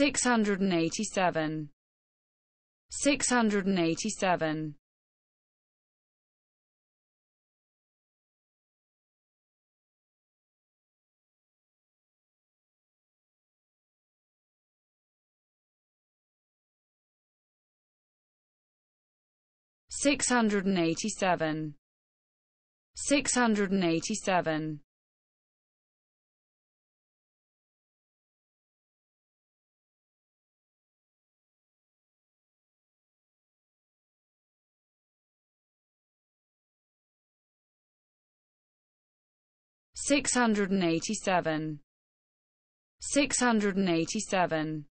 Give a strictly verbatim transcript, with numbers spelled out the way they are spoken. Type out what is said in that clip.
six hundred eighty-seven, six hundred eighty-seven, six hundred eighty-seven, six hundred eighty-seven, six hundred eighty-seven, six hundred eighty-seven,